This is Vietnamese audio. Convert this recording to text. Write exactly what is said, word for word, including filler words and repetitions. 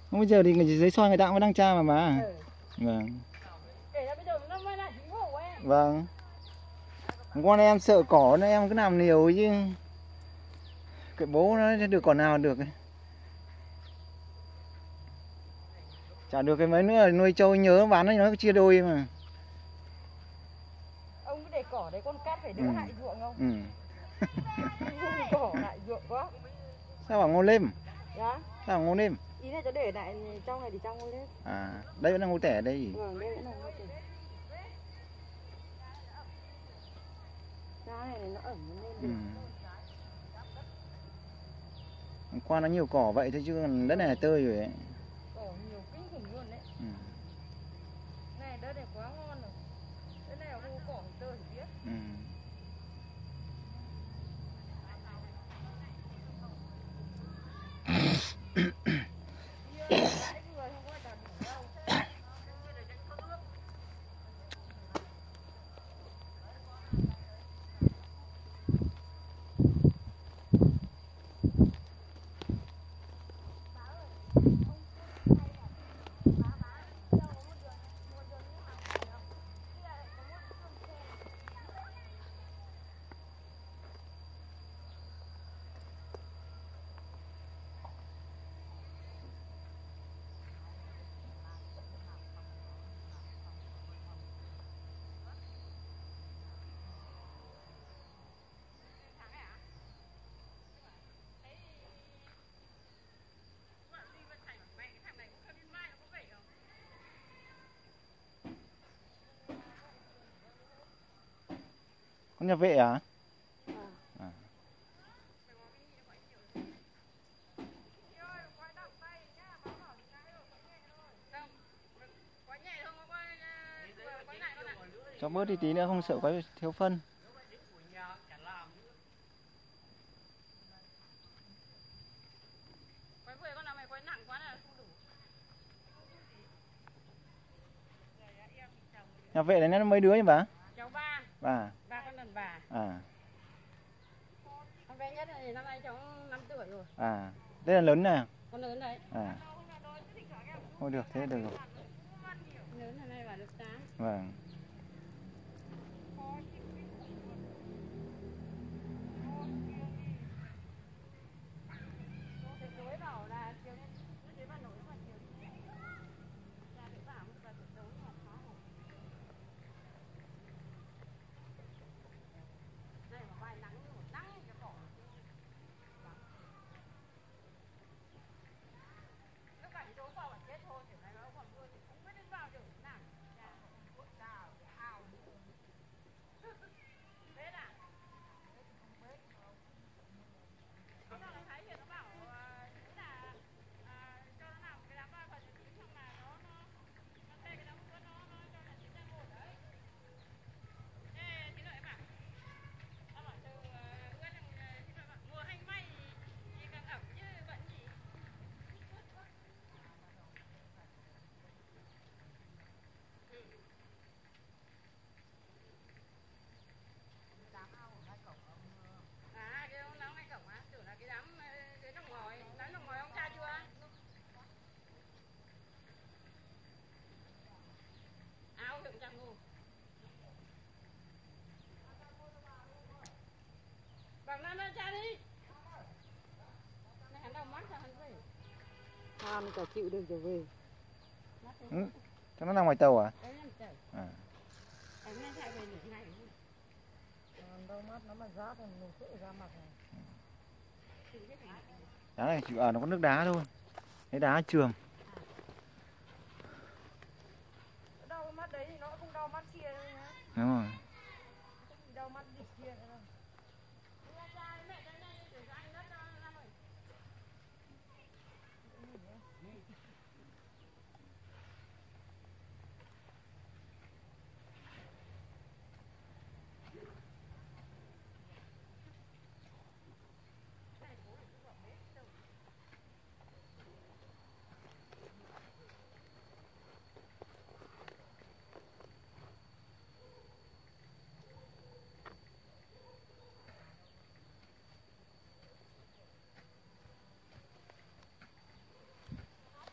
Không, bây giờ thì người giấy soi người ta cũng đang tra mà mà. Ừ. Vâng. Kể ra bây giờ nó mới lại chính vụ ấy. Vâng. Con em sợ cỏ nên em cứ làm liều chứ. Cái bố nó được cỏ nào được. Chả được cái mấy nữa nuôi trâu nhớ bán nó chia đôi mà. Ông cứ để cỏ đấy con cắt phải đỡ Ừ. hại ruộng không? Ừ. Cỏ hại ruộng quá. Sao bảo ngô lim? Dạ. Sao bảo ngô lim? Ý này tớ để lại trong này thì trong ngô lim. À, đây vẫn là ngô tẻ đây. Vâng, đây vẫn là ngô tẻ. Cái này nó ẩm nó lên Ừ. được. Hôm qua nó nhiều cỏ vậy thôi chứ còn đất này là tơi rồi ấy. Cỏ nhiều kinh khủng luôn đấy. Ừ. Này đất này quá ngon rồi. Đất này không có cỏ thì tơ thì biết. Ừ. Con nhà vệ à? À. Cho bớt đi tí nữa không sợ quái thiếu phân. Nhà vệ này nó mấy đứa nhỉ bà? Cháu ba. Bà. Ba con đàn bà. À. Con bé nhất này năm nay cháu năm tuổi rồi. À. Đây là lớn nè. Con lớn đấy. À. Thôi được, thế được rồi. Lớn hôm nay vào được tám. Vâng. Ham cả chịu được trở về. Ừ. Cho nó nằm ngoài tàu à? À. Đâu mắt nó mà rát thì mình sẽ ra mặt này. Đá này chỉ ở nó có nước đá thôi. Cái đá trường.